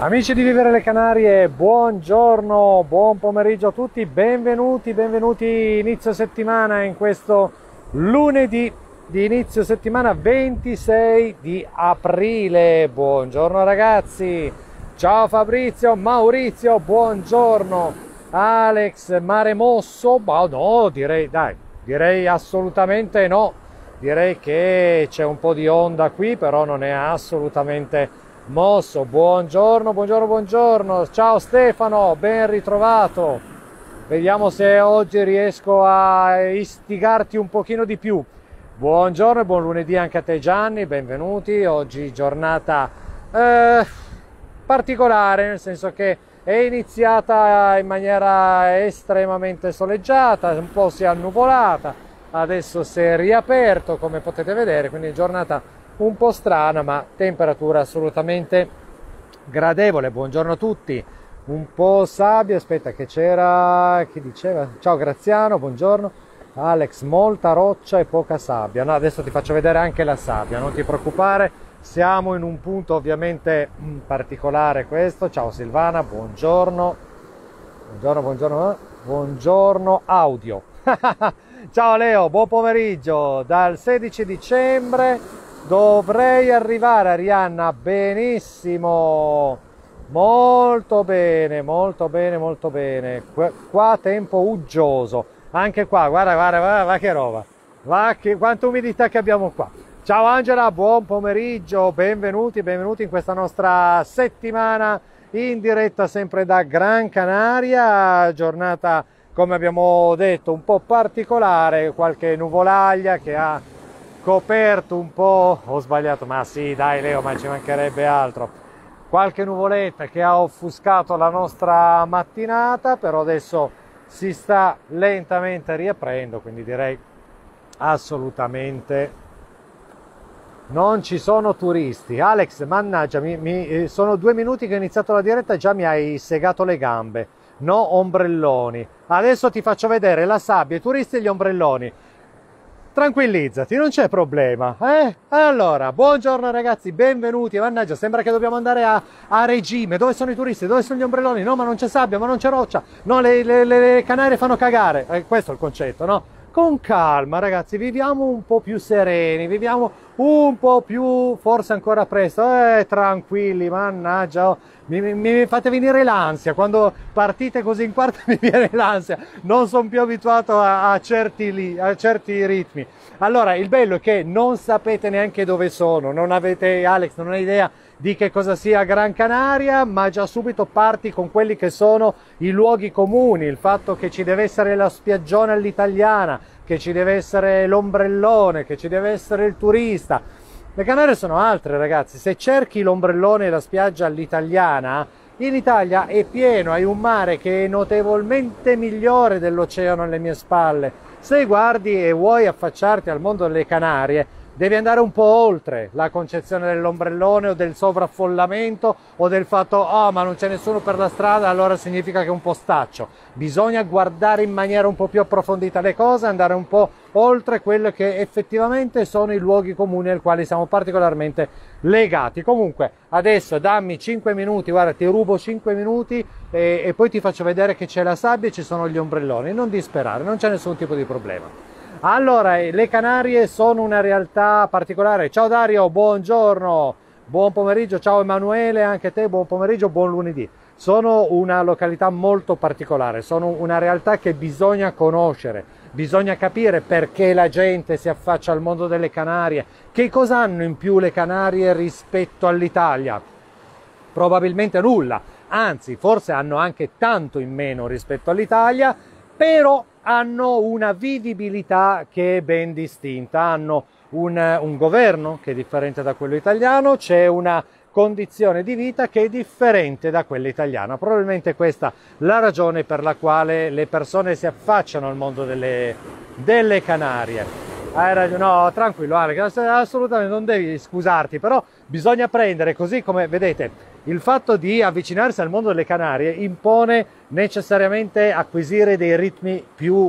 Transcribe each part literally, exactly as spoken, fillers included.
Amici di Vivere le Canarie, buongiorno, buon pomeriggio a tutti, benvenuti, benvenuti inizio settimana in questo lunedì di inizio settimana ventisei di aprile. Buongiorno ragazzi, ciao Fabrizio, Maurizio, buongiorno, Alex, mare mosso? Ma no, direi, dai, direi assolutamente no, direi che c'è un po' di onda qui, però non è assolutamente mosso. Buongiorno, buongiorno, buongiorno, ciao Stefano, ben ritrovato. Vediamo se oggi riesco a istigarti un pochino di più. Buongiorno e buon lunedì anche a te Gianni, benvenuti. Oggi giornata eh, particolare, nel senso che è iniziata in maniera estremamente soleggiata, un po' si è annuvolata, adesso si è riaperto come potete vedere, quindi giornata un po' strana ma temperatura assolutamente gradevole. Buongiorno a tutti. Un po' sabbia, aspetta che c'era chi diceva, ciao Graziano, buongiorno Alex, molta roccia e poca sabbia. No, adesso ti faccio vedere anche la sabbia, non ti preoccupare, siamo in un punto ovviamente particolare questo. Ciao Silvana, buongiorno buongiorno buongiorno buongiorno audio. Ciao Leo, buon pomeriggio. Dal sedici dicembre dovrei arrivare, Arianna, benissimo, molto bene, molto bene, molto bene. Qua, qua tempo uggioso, anche qua, guarda, guarda, guarda, guarda che roba, va che, quanta umidità che abbiamo qua. Ciao Angela, buon pomeriggio, benvenuti, benvenuti in questa nostra settimana in diretta sempre da Gran Canaria, giornata come abbiamo detto un po' particolare, qualche nuvolaglia che ha coperto un po', ho sbagliato, ma sì dai Leo, ma ci mancherebbe altro, qualche nuvoletta che ha offuscato la nostra mattinata, però adesso si sta lentamente riaprendo, quindi direi assolutamente non ci sono turisti. Alex, mannaggia, mi, mi, sono due minuti che ho iniziato la diretta e già mi hai segato le gambe. No ombrelloni, adesso ti faccio vedere la sabbia, i turisti e gli ombrelloni. Tranquillizzati, non c'è problema, eh? Allora, buongiorno ragazzi, benvenuti. Mannaggia, sembra che dobbiamo andare a, a regime. Dove sono i turisti? Dove sono gli ombrelloni? No, ma non c'è sabbia, ma non c'è roccia. No, le, le, le Canarie fanno cagare. Eh, questo è il concetto, no? Con calma, ragazzi, viviamo un po' più sereni, viviamo un po' più, forse ancora presto, eh, tranquilli, mannaggia, oh, mi, mi, mi fate venire l'ansia, quando partite così in quarta mi viene l'ansia, non sono più abituato a, a, certi, a certi ritmi. Allora, il bello è che non sapete neanche dove sono, non avete, Alex, non hai idea di che cosa sia Gran Canaria, ma già subito parti con quelli che sono i luoghi comuni, il fatto che ci deve essere la spiaggione all'italiana, che ci deve essere l'ombrellone, che ci deve essere il turista. Le Canarie sono altre, ragazzi. Se cerchi l'ombrellone e la spiaggia all'italiana, in Italia è pieno, hai un mare che è notevolmente migliore dell'oceano alle mie spalle. Se guardi e vuoi affacciarti al mondo delle Canarie, devi andare un po' oltre la concezione dell'ombrellone o del sovraffollamento o del fatto oh ma non c'è nessuno per la strada, allora significa che è un postaccio. Bisogna guardare in maniera un po' più approfondita le cose, andare un po' oltre quello che effettivamente sono i luoghi comuni ai quali siamo particolarmente legati. Comunque adesso dammi cinque minuti, guarda, ti rubo cinque minuti e, e poi ti faccio vedere che c'è la sabbia e ci sono gli ombrelloni. Non disperare, non c'è nessun tipo di problema. Allora, le Canarie sono una realtà particolare. Ciao Dario, buongiorno, buon pomeriggio, ciao Emanuele, anche te buon pomeriggio, buon lunedì. Sono una località molto particolare, sono una realtà che bisogna conoscere, bisogna capire perché la gente si affaccia al mondo delle Canarie, che cosa hanno in più le Canarie rispetto all'Italia. Probabilmente nulla, anzi forse hanno anche tanto in meno rispetto all'Italia, però hanno una vivibilità che è ben distinta, hanno un, un governo che è differente da quello italiano, c'è una condizione di vita che è differente da quella italiana. Probabilmente questa è la ragione per la quale le persone si affacciano al mondo delle, delle Canarie. Hai ragione, no, tranquillo Alex, assolutamente non devi scusarti, però bisogna prendere, così come vedete, il fatto di avvicinarsi al mondo delle Canarie impone necessariamente acquisire dei ritmi più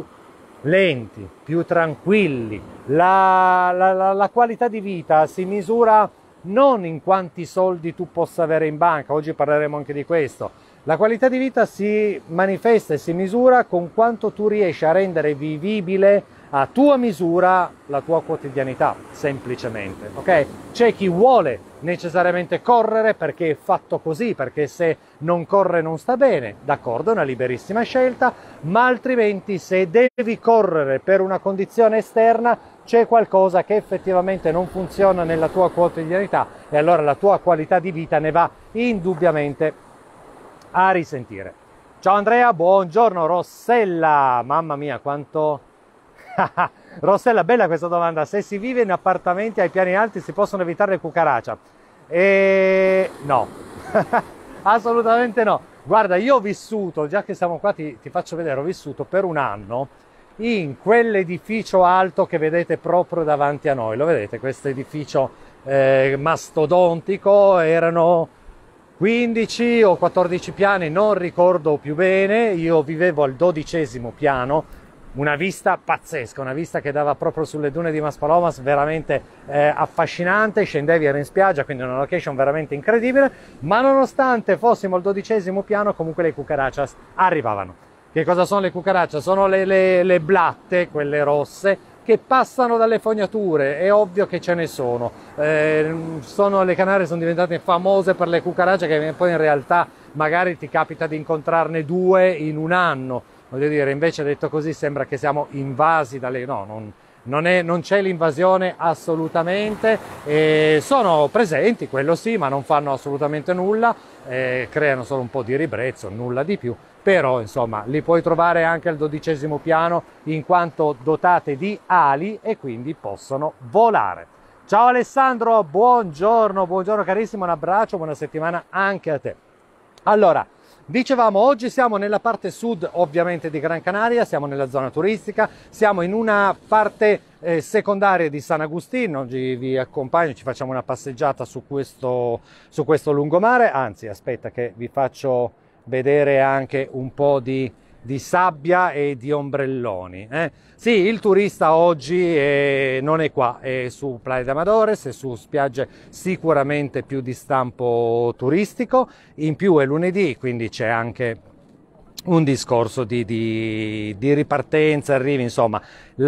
lenti, più tranquilli. La, la, la, la qualità di vita si misura non in quanti soldi tu possa avere in banca, oggi parleremo anche di questo. La qualità di vita si manifesta e si misura con quanto tu riesci a rendere vivibile a tua misura la tua quotidianità, semplicemente, ok? C'è chi vuole necessariamente correre perché è fatto così, perché se non corre non sta bene, d'accordo, è una liberissima scelta, ma altrimenti se devi correre per una condizione esterna c'è qualcosa che effettivamente non funziona nella tua quotidianità e allora la tua qualità di vita ne va indubbiamente a risentire. Ciao Andrea, buongiorno. Rossella, mamma mia quanto... Rossella, bella questa domanda. Se si vive in appartamenti ai piani alti si possono evitare le cucaracha? E... no, assolutamente no. Guarda, io ho vissuto, già che siamo qua ti, ti faccio vedere, ho vissuto per un anno in quell'edificio alto che vedete proprio davanti a noi. Lo vedete, questo edificio eh, mastodontico, erano quindici o quattordici piani, non ricordo più bene. Io vivevo al dodicesimo piano, una vista pazzesca, una vista che dava proprio sulle dune di Maspalomas, veramente eh, affascinante. Scendevi, eri in spiaggia, quindi una location veramente incredibile, ma nonostante fossimo al dodicesimo piano comunque le cucarachas arrivavano. Che cosa sono le cucarachas? Sono le, le, le blatte, quelle rosse, che passano dalle fognature. È ovvio che ce ne sono. Eh, sono le Canarie sono diventate famose per le cucarache, che poi in realtà magari ti capita di incontrarne due in un anno. Voglio dire, invece detto così sembra che siamo invasi dalle... no, non, non, è, non c'è l'invasione assolutamente, eh, sono presenti, quello sì, ma non fanno assolutamente nulla, eh, creano solo un po' di ribrezzo, nulla di più, però insomma li puoi trovare anche al dodicesimo piano in quanto dotate di ali e quindi possono volare. Ciao Alessandro, buongiorno, buongiorno carissimo, un abbraccio, buona settimana anche a te. Allora, dicevamo, oggi siamo nella parte sud ovviamente di Gran Canaria, siamo nella zona turistica, siamo in una parte eh, secondaria di San Agustín. Oggi vi accompagno, ci facciamo una passeggiata su questo, su questo lungomare, anzi aspetta che vi faccio vedere anche un po' di, di sabbia e di ombrelloni. Eh? Sì, il turista oggi è, non è qua, è su Playa de Amadores, è su spiagge sicuramente più di stampo turistico, in più è lunedì, quindi c'è anche un discorso di, di, di ripartenza, arrivi, insomma.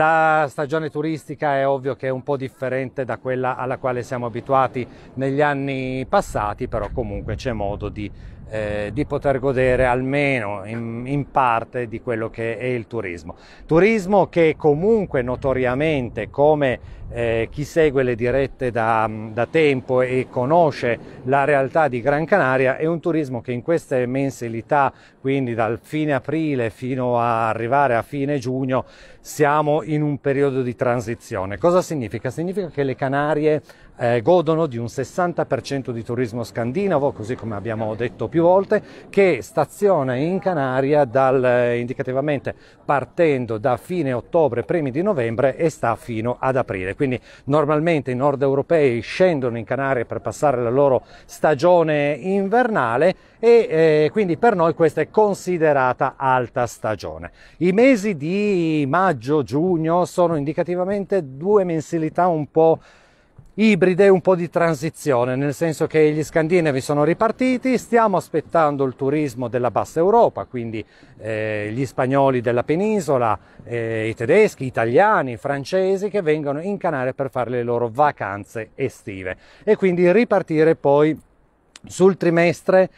La stagione turistica è ovvio che è un po' differente da quella alla quale siamo abituati negli anni passati, però comunque c'è modo di, eh, di poter godere almeno in, in parte di quello che è il turismo. Turismo che comunque notoriamente, come eh, chi segue le dirette da, da tempo e conosce la realtà di Gran Canaria, è un turismo che in queste mensilità, quindi dal fine aprile fino a arrivare a fine giugno, siamo in un periodo di transizione. Cosa significa? Significa che le Canarie eh, godono di un sessanta per cento di turismo scandinavo, così come abbiamo detto più volte, che staziona in Canaria dal, eh, indicativamente partendo da fine ottobre, primi di novembre e sta fino ad aprile. Quindi normalmente i nord europei scendono in Canarie per passare la loro stagione invernale e eh, quindi per noi questa è considerata alta stagione. I mesi di maggio, giugno sono indicativamente due mensilità un po' ibride, un po' di transizione, nel senso che gli scandinavi sono ripartiti, stiamo aspettando il turismo della bassa Europa, quindi eh, gli spagnoli della penisola, eh, i tedeschi, gli italiani, i francesi che vengono in Canarie per fare le loro vacanze estive e quindi ripartire poi sul trimestre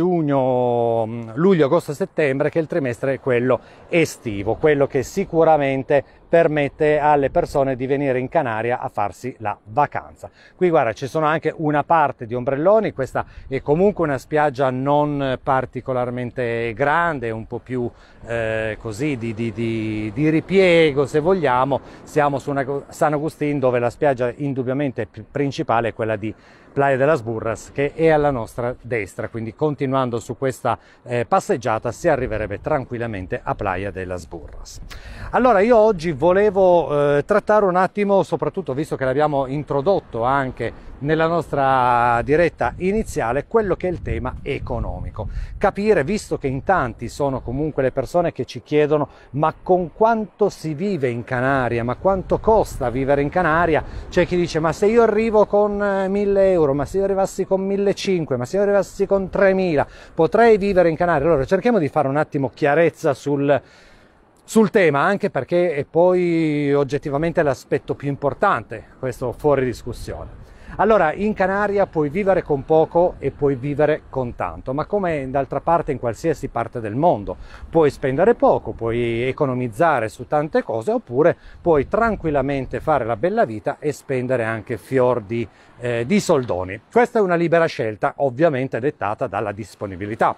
giugno, luglio, agosto, settembre, che il trimestre è quello estivo, quello che sicuramente permette alle persone di venire in Canaria a farsi la vacanza. Qui guarda, ci sono anche una parte di ombrelloni, questa è comunque una spiaggia non particolarmente grande, un po' più eh, così di, di, di, di ripiego se vogliamo. Siamo su una, San Agustín, dove la spiaggia indubbiamente principale è quella di Playa de las Burras, che è alla nostra destra, quindi continuando su questa eh, passeggiata si arriverebbe tranquillamente a Playa de las Burras. Allora io oggi volevo eh, trattare un attimo, soprattutto visto che l'abbiamo introdotto anche nella nostra diretta iniziale, quello che è il tema economico. Capire, visto che in tanti sono comunque le persone che ci chiedono ma con quanto si vive in Canaria, ma quanto costa vivere in Canaria, c'è chi dice ma se io arrivo con mille euro euro, ma se io arrivassi con millecinquecento, ma se io arrivassi con tremila, potrei vivere in Canaria? Allora cerchiamo di fare un attimo chiarezza sul, sul tema, anche perché è poi oggettivamente l'aspetto più importante, questo fuori discussione. Allora, in Canaria puoi vivere con poco e puoi vivere con tanto, ma come d'altra parte in qualsiasi parte del mondo. Puoi spendere poco, puoi economizzare su tante cose, oppure puoi tranquillamente fare la bella vita e spendere anche fior di, eh, di soldoni. Questa è una libera scelta, ovviamente dettata dalla disponibilità.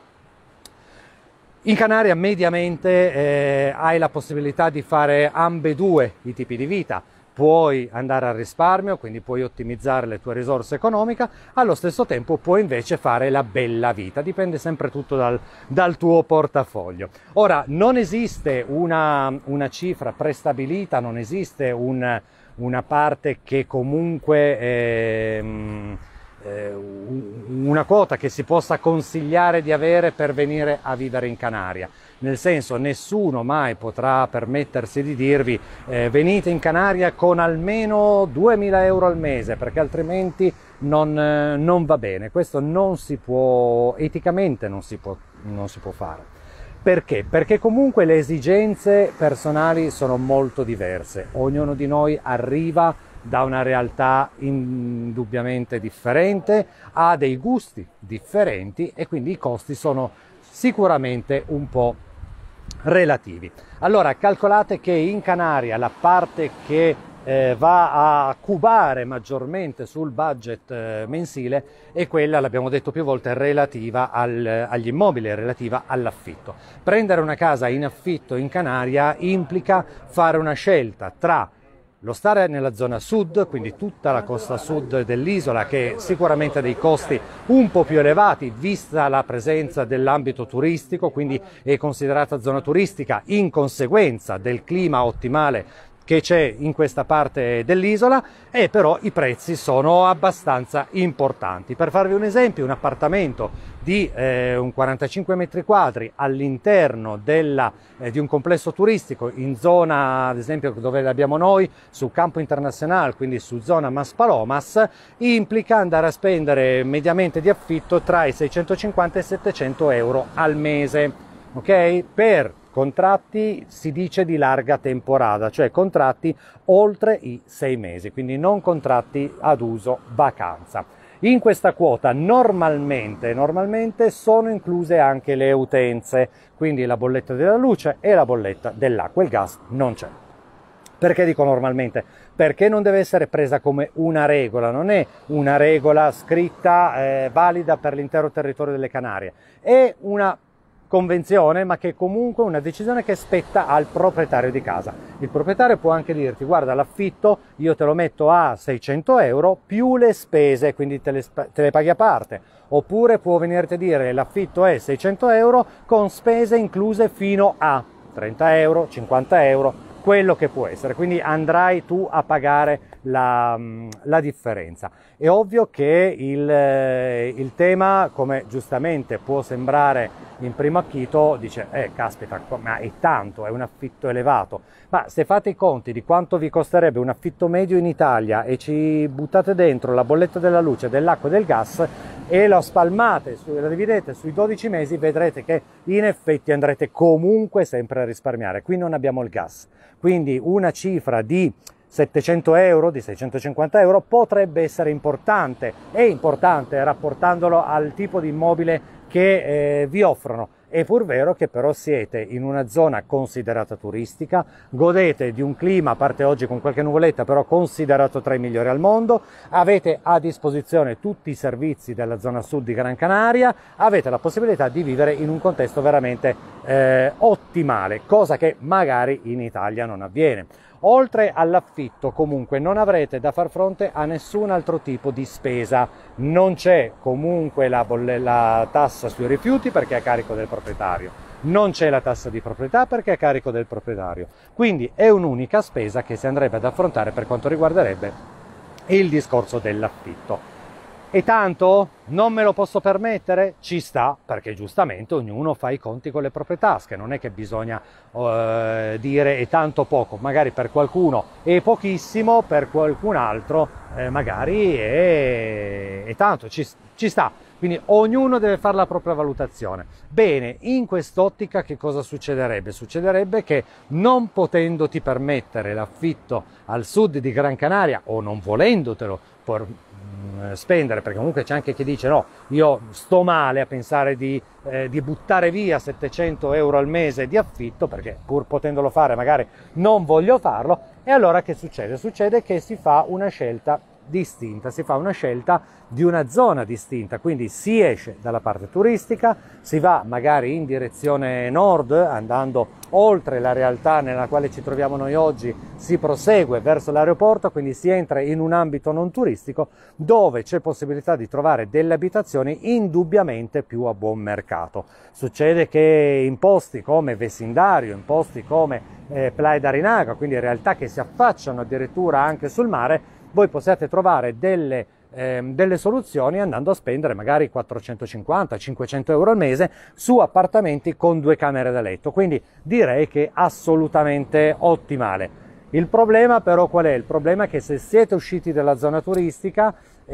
In Canaria mediamente eh, hai la possibilità di fare ambedue i tipi di vita. Puoi andare al risparmio, quindi puoi ottimizzare le tue risorse economiche, allo stesso tempo puoi invece fare la bella vita, dipende sempre tutto dal, dal tuo portafoglio. Ora, non esiste una, una cifra prestabilita, non esiste un, una parte che comunque... Eh, una quota che si possa consigliare di avere per venire a vivere in Canaria, nel senso, nessuno mai potrà permettersi di dirvi eh, venite in Canaria con almeno duemila euro al mese, perché altrimenti non, eh, non va bene. Questo non si può, eticamente non si può, non si può fare. Perché? Perché comunque le esigenze personali sono molto diverse, ognuno di noi arriva da una realtà indubbiamente differente, ha dei gusti differenti e quindi i costi sono sicuramente un po' relativi. Allora, calcolate che in Canaria la parte che eh, va a cubare maggiormente sul budget eh, mensile è quella, l'abbiamo detto più volte, relativa al, agli immobili, relativa all'affitto. Prendere una casa in affitto in Canaria implica fare una scelta tra lo stare nella zona sud, quindi tutta la costa sud dell'isola, che sicuramente ha dei costi un po' più elevati vista la presenza dell'ambito turistico, quindi è considerata zona turistica in conseguenza del clima ottimale che c'è in questa parte dell'isola, e però i prezzi sono abbastanza importanti. Per farvi un esempio, un appartamento di eh, un quarantacinque metri quadri all'interno della, eh, di un complesso turistico in zona, ad esempio dove l'abbiamo noi, su Campo Internacional, quindi su zona Maspalomas, implica andare a spendere mediamente di affitto tra i seicentocinquanta e i settecento euro al mese, ok? Per contratti si dice di larga temporada, cioè contratti oltre i sei mesi, quindi non contratti ad uso vacanza. In questa quota normalmente, normalmente sono incluse anche le utenze, quindi la bolletta della luce e la bolletta dell'acqua, il gas non c'è. Perché dico normalmente? Perché non deve essere presa come una regola, non è una regola scritta eh, valida per l'intero territorio delle Canarie, è una convenzione, ma che comunque è una decisione che spetta al proprietario di casa. Il proprietario può anche dirti: guarda, l'affitto io te lo metto a seicento euro più le spese, quindi te le, te le paghi a parte, oppure può venirti a dire l'affitto è seicento euro con spese incluse fino a trenta euro, cinquanta euro, quello che può essere, quindi andrai tu a pagare la, la differenza. È ovvio che il, il tema, come giustamente può sembrare in primo acchito, dice eh caspita, ma è tanto, è un affitto elevato, ma se fate i conti di quanto vi costerebbe un affitto medio in Italia e ci buttate dentro la bolletta della luce, dell'acqua e del gas e la spalmate, la dividete sui dodici mesi, vedrete che in effetti andrete comunque sempre a risparmiare. Qui non abbiamo il gas, quindi una cifra di settecento euro, di seicentocinquanta euro potrebbe essere importante, è importante rapportandolo al tipo di immobile che eh, vi offrono. È pur vero che però siete in una zona considerata turistica, godete di un clima, a parte oggi con qualche nuvoletta, però considerato tra i migliori al mondo, avete a disposizione tutti i servizi della zona sud di Gran Canaria, avete la possibilità di vivere in un contesto veramente eh, ottimale, cosa che magari in Italia non avviene. Oltre all'affitto comunque non avrete da far fronte a nessun altro tipo di spesa, non c'è comunque la, la tassa sui rifiuti perché è a carico del proprietario, non c'è la tassa di proprietà perché è a carico del proprietario, quindi è un'unica spesa che si andrebbe ad affrontare per quanto riguarderebbe il discorso dell'affitto. E tanto? Non me lo posso permettere? Ci sta, perché giustamente ognuno fa i conti con le proprie tasche, non è che bisogna eh, dire è tanto poco, magari per qualcuno è pochissimo, per qualcun altro eh, magari è, è tanto, ci, ci sta. Quindi ognuno deve fare la propria valutazione. Bene, in quest'ottica che cosa succederebbe? Succederebbe che non potendoti permettere l'affitto al sud di Gran Canaria o non volendotelo por, mh, spendere, perché comunque c'è anche chi dice no, io sto male a pensare di, eh, di buttare via settecento euro al mese di affitto, perché pur potendolo fare magari non voglio farlo, e allora che succede? Succede che si fa una scelta distinta, si fa una scelta di una zona distinta, quindi si esce dalla parte turistica, si va magari in direzione nord, andando oltre la realtà nella quale ci troviamo noi oggi, si prosegue verso l'aeroporto, quindi si entra in un ambito non turistico dove c'è possibilità di trovare delle abitazioni indubbiamente più a buon mercato. Succede che in posti come Vecindario, in posti come eh, Playa d'Arinaga, quindi realtà che si affacciano addirittura anche sul mare, voi possiate trovare delle, ehm, delle soluzioni andando a spendere magari quattrocentocinquanta cinquecento euro al mese su appartamenti con due camere da letto, quindi direi che assolutamente ottimale. Il problema però qual è? Il problema è che se siete usciti dalla zona turistica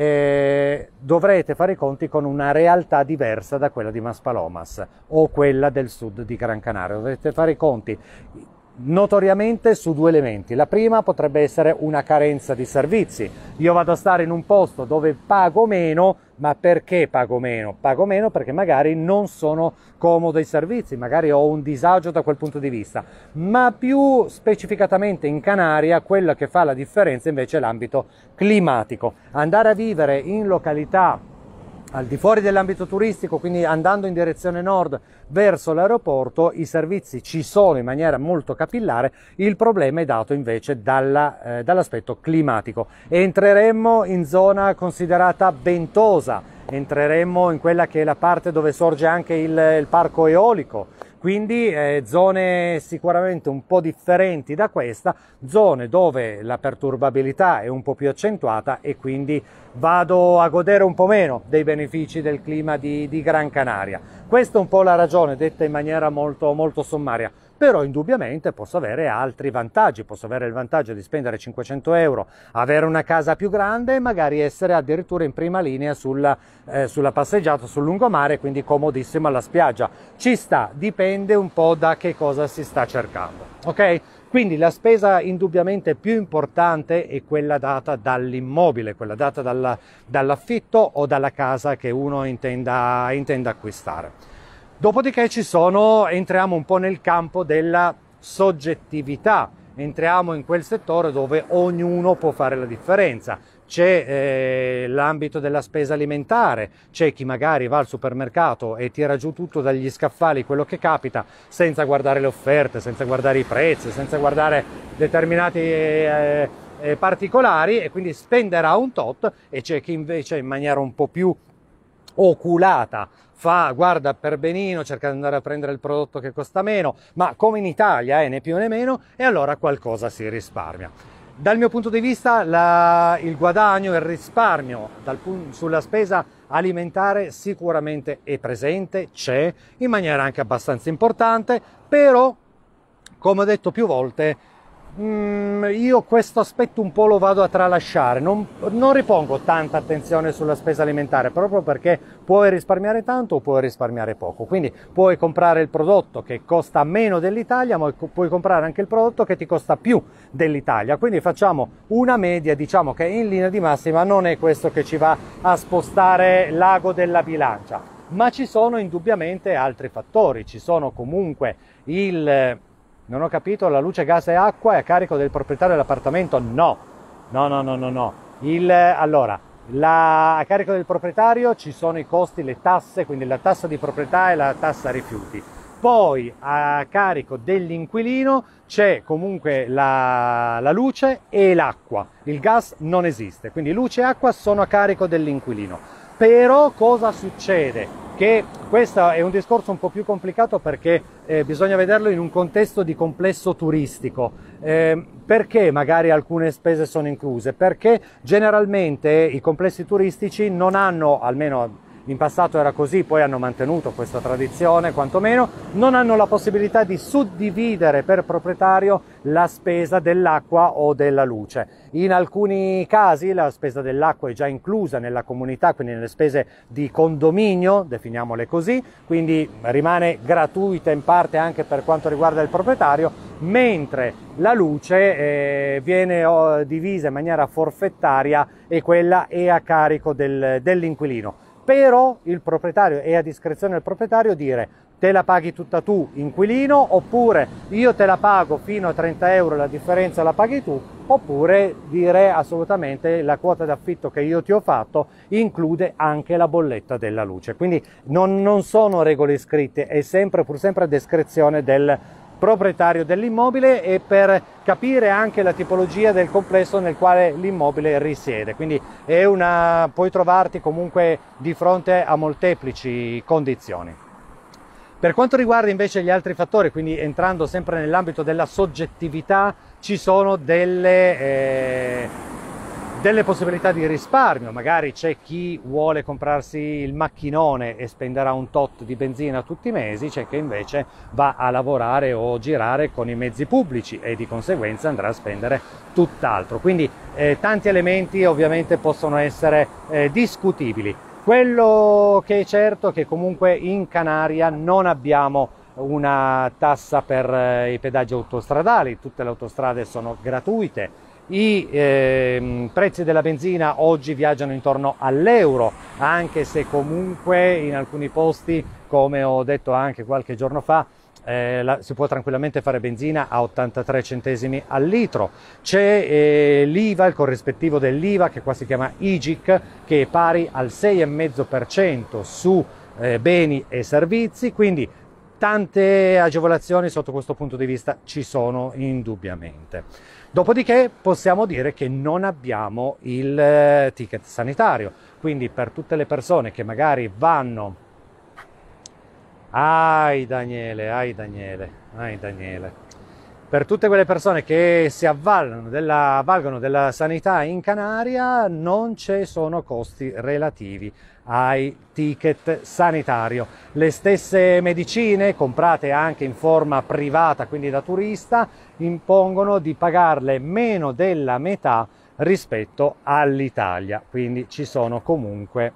eh, dovrete fare i conti con una realtà diversa da quella di Maspalomas o quella del sud di Gran Canaria, dovrete fare i conti notoriamente su due elementi. La prima potrebbe essere una carenza di servizi. Io vado a stare in un posto dove pago meno, ma perché pago meno? Pago meno perché magari non sono comodo i servizi, magari ho un disagio da quel punto di vista, ma più specificatamente in Canaria quello che fa la differenza invece è l'ambito climatico. Andare a vivere in località al di fuori dell'ambito turistico, quindi andando in direzione nord verso l'aeroporto, i servizi ci sono in maniera molto capillare, il problema è dato invece dalla, eh, dall'aspetto climatico. Entreremmo in zona considerata ventosa, entreremmo in quella che è la parte dove sorge anche il, il parco eolico, quindi eh, zone sicuramente un po' differenti da questa, zone dove la perturbabilità è un po' più accentuata e quindi vado a godere un po' meno dei benefici del clima di, di Gran Canaria. Questa è un po' la ragione, detta in maniera molto, molto sommaria, però indubbiamente posso avere altri vantaggi, posso avere il vantaggio di spendere cinquecento euro, avere una casa più grande e magari essere addirittura in prima linea sulla, eh, sulla passeggiata sul lungomare, quindi comodissimo alla spiaggia. Ci sta, dipende un po' da che cosa si sta cercando, ok? Quindi la spesa indubbiamente più importante è quella data dall'immobile, quella data dalla, dall'affitto o dalla casa che uno intenda, intenda acquistare. Dopodiché ci sono, entriamo un po' nel campo della soggettività, entriamo in quel settore dove ognuno può fare la differenza. C'è eh, l'ambito della spesa alimentare, c'è chi magari va al supermercato e tira giù tutto dagli scaffali quello che capita senza guardare le offerte, senza guardare i prezzi, senza guardare determinati eh, eh, particolari e quindi spenderà un tot, e c'è chi invece in maniera un po' più oculata fa, guarda per benino, cerca di andare a prendere il prodotto che costa meno, ma come in Italia eh, né più né meno, e allora qualcosa si risparmia. Dal mio punto di vista la, il guadagno, il risparmio dal, sulla spesa alimentare sicuramente è presente, c'è in maniera anche abbastanza importante, però come ho detto più volte mm, io questo aspetto un po' lo vado a tralasciare, non, non ripongo tanta attenzione sulla spesa alimentare proprio perché puoi risparmiare tanto o puoi risparmiare poco, quindi puoi comprare il prodotto che costa meno dell'Italia, ma puoi comprare anche il prodotto che ti costa più dell'Italia, quindi facciamo una media, diciamo che in linea di massima non è questo che ci va a spostare l'ago della bilancia, ma ci sono indubbiamente altri fattori, ci sono comunque il... Non ho capito, la luce, gas e acqua è a carico del proprietario dell'appartamento? No, no, no, no, no, no. Il, allora, la, a carico del proprietario ci sono i costi, le tasse, quindi la tassa di proprietà e la tassa rifiuti. Poi a carico dell'inquilino c'è comunque la, la luce e l'acqua. Il gas non esiste, quindi luce e acqua sono a carico dell'inquilino. Però cosa succede? Che questo è un discorso un po' più complicato perché eh, bisogna vederlo in un contesto di complesso turistico. Eh, Perché magari alcune spese sono incluse? Perché generalmente i complessi turistici non hanno, almeno in passato era così, poi hanno mantenuto questa tradizione quantomeno, non hanno la possibilità di suddividere per proprietario la spesa dell'acqua o della luce. In alcuni casi la spesa dell'acqua è già inclusa nella comunità, quindi nelle spese di condominio, definiamole così, quindi rimane gratuita in parte anche per quanto riguarda il proprietario, mentre la luce eh, viene oh, divisa in maniera forfettaria e quella è a carico del, dell'inquilino. Però il proprietario, è a discrezione del proprietario dire te la paghi tutta tu, inquilino, oppure io te la pago fino a trenta euro, la differenza la paghi tu, oppure dire assolutamente la quota d'affitto che io ti ho fatto include anche la bolletta della luce. Quindi non, non sono regole scritte, è sempre, pur sempre a discrezione del proprietario dell'immobile e per capire anche la tipologia del complesso nel quale l'immobile risiede. Quindi è una, puoi trovarti comunque di fronte a molteplici condizioni. Per quanto riguarda invece gli altri fattori, quindi entrando sempre nell'ambito della soggettività, ci sono delle, eh, delle possibilità di risparmio. Magari c'è chi vuole comprarsi il macchinone e spenderà un tot di benzina tutti i mesi, c'è chi invece va a lavorare o girare con i mezzi pubblici e di conseguenza andrà a spendere tutt'altro. Quindi eh, tanti elementi ovviamente possono essere eh, discutibili. Quello che è certo è che comunque in Canaria non abbiamo una tassa per eh, i pedaggi autostradali, tutte le autostrade sono gratuite, i eh, prezzi della benzina oggi viaggiano intorno all'euro, anche se comunque in alcuni posti, come ho detto anche qualche giorno fa, Eh, la, si può tranquillamente fare benzina a ottantatré centesimi al litro. C'è eh, l'I V A, il corrispettivo dell'I V A, che qua si chiama I G I C, che è pari al sei virgola cinque per cento su eh, beni e servizi, quindi tante agevolazioni sotto questo punto di vista ci sono indubbiamente. Dopodiché possiamo dire che non abbiamo il eh, ticket sanitario, quindi per tutte le persone che magari vanno Ai Daniele, ai Daniele, ai Daniele. Per tutte quelle persone che si avvalgono della, avvalgono della sanità in Canaria non ci sono costi relativi ai ticket sanitario. Le stesse medicine comprate anche in forma privata, quindi da turista, impongono di pagarle meno della metà rispetto all'Italia, quindi ci sono comunque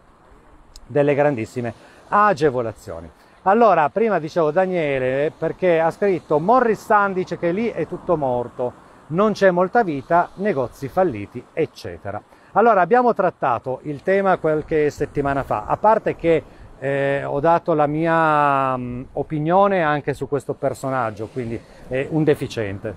delle grandissime agevolazioni. Allora, prima dicevo Daniele perché ha scritto Morris Sun dice che lì è tutto morto, non c'è molta vita, negozi falliti, eccetera. Allora, abbiamo trattato il tema qualche settimana fa, a parte che eh, ho dato la mia mh, opinione anche su questo personaggio, quindi è un deficiente,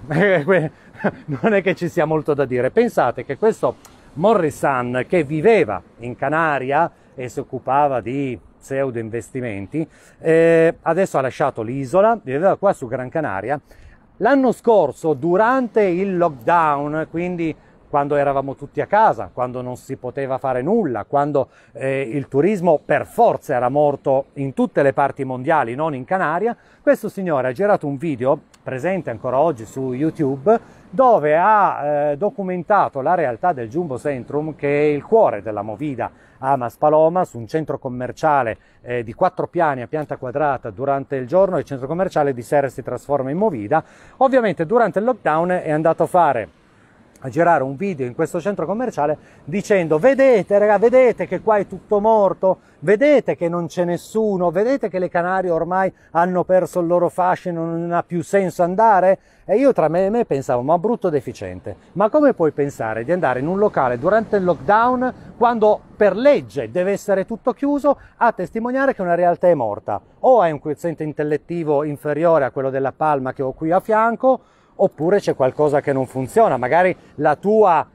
non è che ci sia molto da dire. Pensate che questo Morris Sun, che viveva in Canaria e si occupava di pseudo investimenti, eh, adesso ha lasciato l'isola, viveva qua su Gran Canaria. L'anno scorso, durante il lockdown, quindi quando eravamo tutti a casa, quando non si poteva fare nulla, quando eh, il turismo per forza era morto in tutte le parti mondiali, non in Canaria, questo signore ha girato un video, presente ancora oggi su YouTube, dove ha eh, documentato la realtà del Jumbo Centrum, che è il cuore della movida a Maspalomas, un centro commerciale eh, di quattro piani a pianta quadrata durante il giorno, il centro commerciale di sera si trasforma in movida. Ovviamente durante il lockdown è andato a fare a girare un video in questo centro commerciale dicendo vedete raga, vedete che qua è tutto morto, vedete che non c'è nessuno, vedete che le Canarie ormai hanno perso il loro fascino, non ha più senso andare? E io tra me e me pensavo, ma brutto deficiente, ma come puoi pensare di andare in un locale durante il lockdown quando per legge deve essere tutto chiuso a testimoniare che una realtà è morta? O hai un quoziente intellettivo inferiore a quello della Palma che ho qui a fianco, oppure c'è qualcosa che non funziona, magari la tua,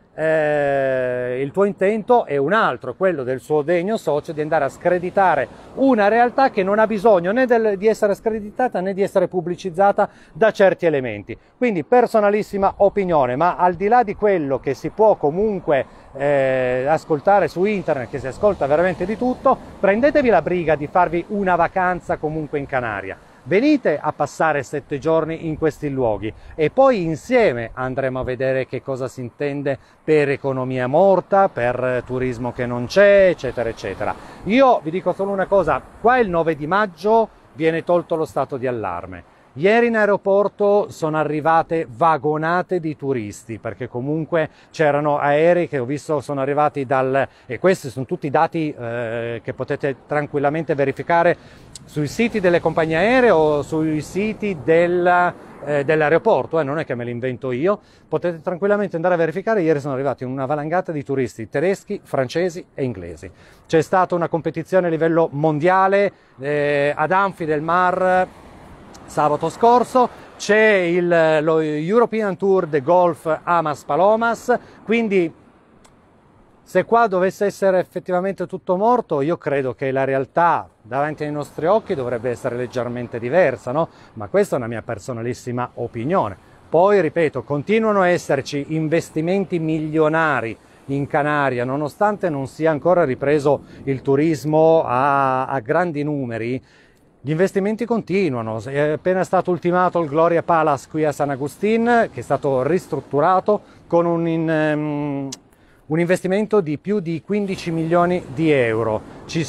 eh, il tuo intento è un altro, quello del suo degno socio di andare a screditare una realtà che non ha bisogno né del, di essere screditata né di essere pubblicizzata da certi elementi. Quindi personalissima opinione, ma al di là di quello che si può comunque eh, ascoltare su internet, che si ascolta veramente di tutto, prendetevi la briga di farvi una vacanza comunque in Canaria. venite a passare sette giorni in questi luoghi e poi insieme andremo a vedere che cosa si intende per economia morta, per turismo che non c'è, eccetera, eccetera. Io vi dico solo una cosa, qua il nove di maggio viene tolto lo stato di allarme. Ieri in aeroporto sono arrivate vagonate di turisti, perché comunque c'erano aerei che ho visto sono arrivati dal... e questi sono tutti dati eh, che potete tranquillamente verificare sui siti delle compagnie aeree o sui siti del, eh, dell'aeroporto, eh, non è che me li invento io, potete tranquillamente andare a verificare. Ieri sono arrivati una valangata di turisti tedeschi, francesi e inglesi. C'è stata una competizione a livello mondiale eh, ad Anfi del Mar sabato scorso, c'è il, lo European Tour de Golf Amas Palomas, quindi se qua dovesse essere effettivamente tutto morto, io credo che la realtà davanti ai nostri occhi dovrebbe essere leggermente diversa, no? Ma questa è una mia personalissima opinione. Poi, ripeto, continuano a esserci investimenti milionari in Canaria, nonostante non sia ancora ripreso il turismo a, a grandi numeri. Gli investimenti continuano, è appena stato ultimato il Gloria Palace qui a San Agustin, che è stato ristrutturato con un, in, um, un investimento di più di quindici milioni di euro. Ci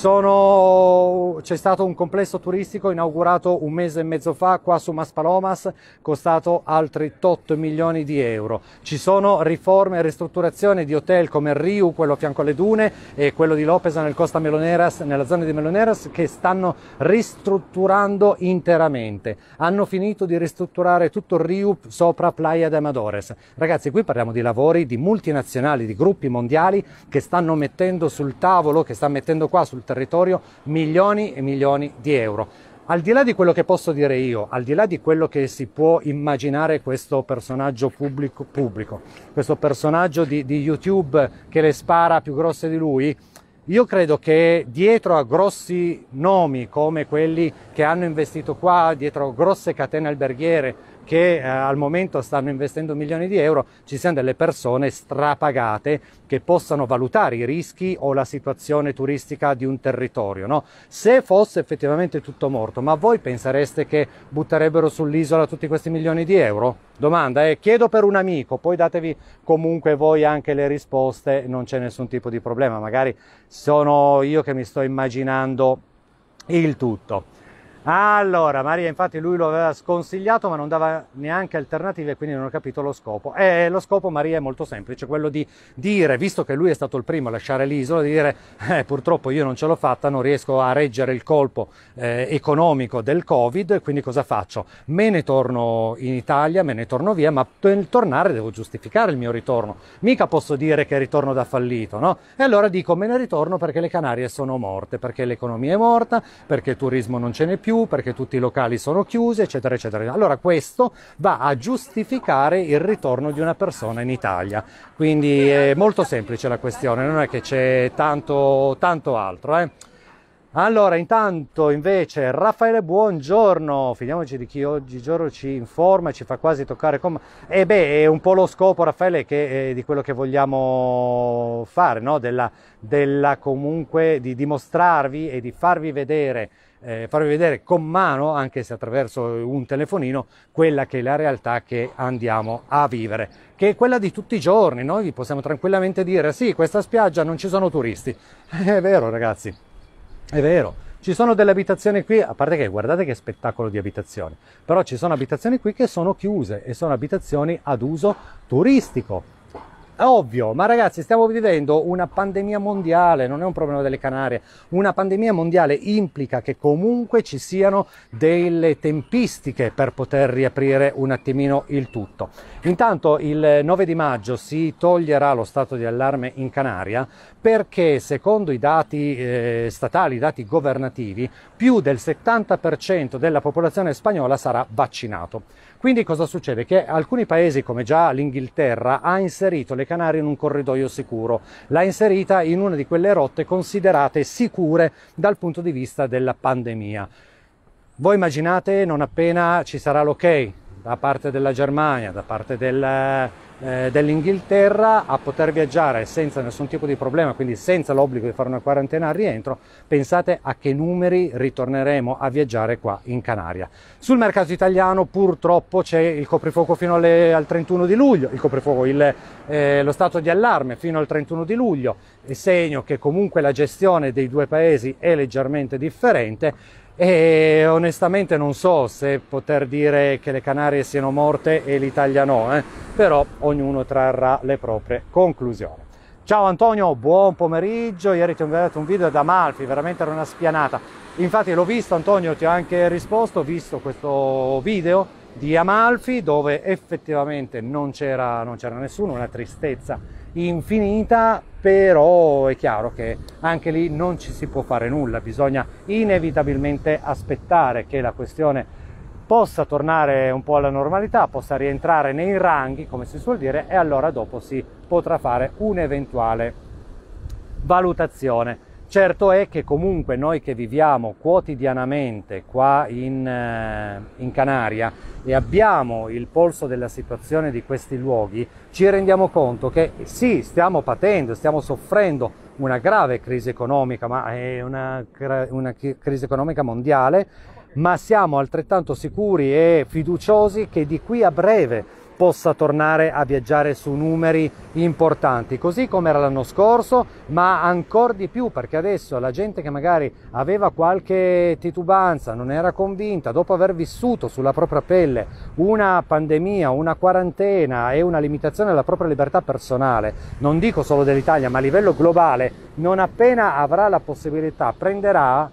sono, c'è stato un complesso turistico inaugurato un mese e mezzo fa qua su Maspalomas, costato altri otto milioni di euro. Ci sono riforme e ristrutturazioni di hotel come il Riu, quello a fianco alle dune, e quello di Lopesa nel Costa Meloneras, nella zona di Meloneras, che stanno ristrutturando interamente. Hanno finito di ristrutturare tutto il Riu sopra Playa de Amadores. Ragazzi, qui parliamo di lavori di multinazionali, di gruppi mondiali che stanno mettendo sul tavolo, che stanno mettendo qua sul territorio milioni e milioni di euro. Al di là di quello che posso dire io, al di là di quello che si può immaginare questo personaggio pubblico, pubblico questo personaggio di, di YouTube che le spara più grosse di lui, io credo che dietro a grossi nomi come quelli che hanno investito qua, dietro a grosse catene alberghiere che eh, al momento stanno investendo milioni di euro, ci siano delle persone strapagate che possano valutare i rischi o la situazione turistica di un territorio, no? Se fosse effettivamente tutto morto, ma voi pensereste che butterebbero sull'isola tutti questi milioni di euro? Domanda, eh? Chiedo per un amico, poi datevi comunque voi anche le risposte, non c'è nessun tipo di problema, magari sono io che mi sto immaginando il tutto. Allora, Maria, infatti lui lo aveva sconsigliato ma non dava neanche alternative, quindi non ho capito lo scopo. E lo scopo, Maria, è molto semplice, quello di dire, visto che lui è stato il primo a lasciare l'isola, di dire eh, purtroppo io non ce l'ho fatta, non riesco a reggere il colpo eh, economico del Covid, quindi cosa faccio? Me ne torno in Italia, me ne torno via, ma per tornare devo giustificare il mio ritorno. Mica posso dire che ritorno da fallito, no? E allora dico me ne ritorno perché le Canarie sono morte, perché l'economia è morta, perché il turismo non ce n'è più, perché tutti i locali sono chiusi, eccetera, eccetera. Allora questo va a giustificare il ritorno di una persona in Italia. Quindi è molto semplice la questione, non è che c'è tanto, tanto altro, eh. Allora, intanto invece Raffaele, buongiorno, fidiamoci di chi oggigiorno ci informa e ci fa quasi toccare con... E beh, è un po' lo scopo, Raffaele, che, eh, di quello che vogliamo fare, no? Della, della comunque di dimostrarvi e di farvi vedere Eh, farvi vedere con mano, anche se attraverso un telefonino, quella che è la realtà che andiamo a vivere, che è quella di tutti i giorni. Noi vi possiamo tranquillamente dire sì, questa spiaggia non ci sono turisti. È vero, ragazzi, è vero, ci sono delle abitazioni qui, a parte che guardate che spettacolo di abitazioni, però ci sono abitazioni qui che sono chiuse e sono abitazioni ad uso turistico. Ovvio, ma ragazzi, stiamo vivendo una pandemia mondiale, non è un problema delle Canarie. Una pandemia mondiale implica che comunque ci siano delle tempistiche per poter riaprire un attimino il tutto. Intanto il nove di maggio si toglierà lo stato di allarme in Canaria perché, secondo i dati eh, statali, i dati governativi, più del settanta per cento della popolazione spagnola sarà vaccinato. Quindi cosa succede? Che alcuni paesi, come già l'Inghilterra, ha inserito le Canarie in un corridoio sicuro, l'ha inserita in una di quelle rotte considerate sicure dal punto di vista della pandemia. Voi immaginate, non appena ci sarà l'ok da parte della Germania, da parte del, eh, dell'Inghilterra a poter viaggiare senza nessun tipo di problema, quindi senza l'obbligo di fare una quarantena al rientro, pensate a che numeri ritorneremo a viaggiare qua in Canaria. Sul mercato italiano purtroppo c'è il coprifuoco fino alle, al trentuno di luglio, il coprifuoco, il, eh, lo stato di allarme fino al trentuno di luglio, è segno che comunque la gestione dei due paesi è leggermente differente. E onestamente non so se poter dire che le Canarie siano morte e l'Italia no, eh? Però ognuno trarrà le proprie conclusioni. Ciao Antonio, buon pomeriggio. Ieri ti ho inviato un video da Amalfi, veramente era una spianata. Infatti l'ho visto, Antonio, ti ho anche risposto, ho visto questo video di Amalfi dove effettivamente non c'era non c'era nessuno, una tristezza infinita, però è chiaro che anche lì non ci si può fare nulla, bisogna inevitabilmente aspettare che la questione possa tornare un po' alla normalità, possa rientrare nei ranghi, come si suol dire, e allora dopo si potrà fare un'eventuale valutazione. Certo è che comunque noi che viviamo quotidianamente qua in, eh, in Canaria e abbiamo il polso della situazione di questi luoghi, ci rendiamo conto che sì, stiamo patendo, stiamo soffrendo una grave crisi economica, ma è una, una crisi economica mondiale, ma siamo altrettanto sicuri e fiduciosi che di qui a breve possa tornare a viaggiare su numeri importanti, così come era l'anno scorso, ma ancora di più, perché adesso la gente che magari aveva qualche titubanza, non era convinta, dopo aver vissuto sulla propria pelle una pandemia, una quarantena e una limitazione della propria libertà personale, non dico solo dell'Italia, ma a livello globale, non appena avrà la possibilità, prenderà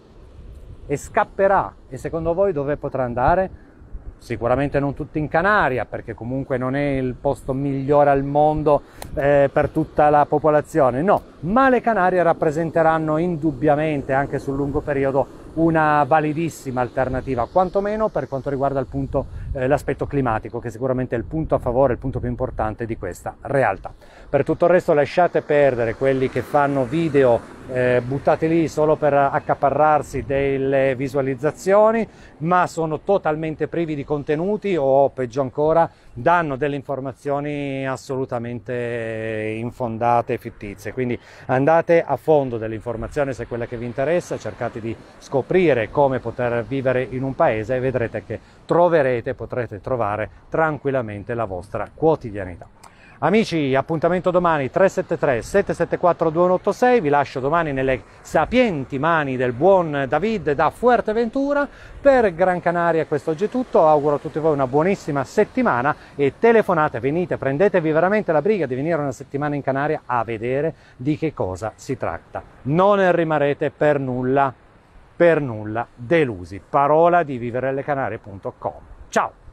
e scapperà. E secondo voi dove potrà andare? Sicuramente non tutti in Canaria, perché comunque non è il posto migliore al mondo eh, per tutta la popolazione, no, ma le Canarie rappresenteranno indubbiamente anche sul lungo periodo una validissima alternativa, quantomeno per quanto riguarda il punto, eh, l'aspetto climatico, che sicuramente è il punto a favore, il punto più importante di questa realtà. Per tutto il resto lasciate perdere quelli che fanno video eh, buttati lì solo per accaparrarsi delle visualizzazioni, ma sono totalmente privi di contenuti o peggio ancora danno delle informazioni assolutamente infondate e fittizie. Quindi andate a fondo dell'informazione se è quella che vi interessa, cercate di scoprire come poter vivere in un paese e vedrete che troverete, potrete trovare tranquillamente la vostra quotidianità. Amici, appuntamento domani tre sette tre sette sette quattro due uno otto sei, vi lascio domani nelle sapienti mani del buon David da Fuerteventura. Per Gran Canaria questo oggi è tutto, auguro a tutti voi una buonissima settimana e telefonate, venite, prendetevi veramente la briga di venire una settimana in Canaria a vedere di che cosa si tratta. Non ne rimarrete per nulla, per nulla delusi. Parola di viverellecanarie punto com. Ciao!